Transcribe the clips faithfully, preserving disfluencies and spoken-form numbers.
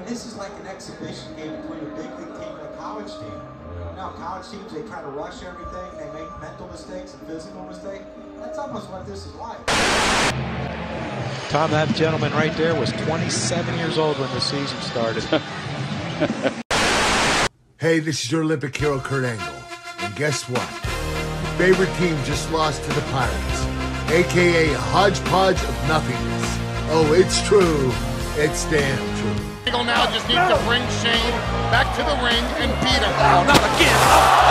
this is like an exhibition game between a big league team and a college team. You know, college teams, they try to rush everything, they make mental mistakes and physical mistakes. That's almost what this is like. Tom, that gentleman right there was twenty-seven years old when the season started. Hey, this is your Olympic hero, Kurt Angle. And guess what? Your favorite team just lost to the Pirates, a k a a hodgepodge of nothingness. Oh, it's true. It's damn true. Angle now just needs to bring Shane back to the ring and beat him. Oh, not again.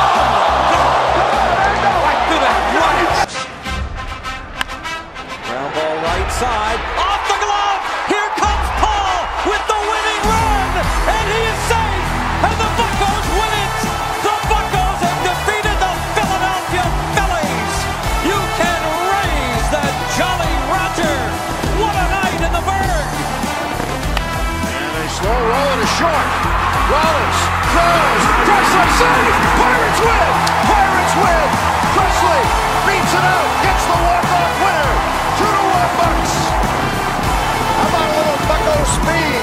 Oh, right to the right. Ground ball right side. Off the glove. Here comes Paul with the winning run. And he is safe. And the Buccos win it. The Buccos have defeated the Philadelphia Phillies. You can raise that Jolly Roger. What a night in the Berg. And a slow roll and a short. Rollins throws. Presley saves. Pirates win. Pirates win. Presley beats it out. Gets the walk-off winner. Two to one Bucks. How about a little Bucco speed?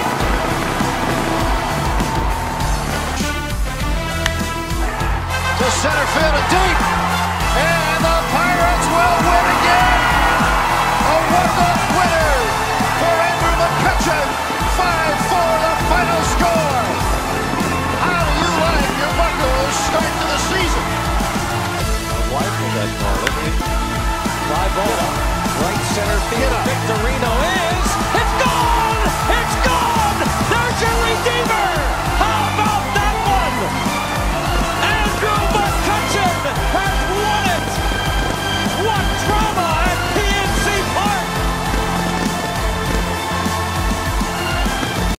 To center field and deep.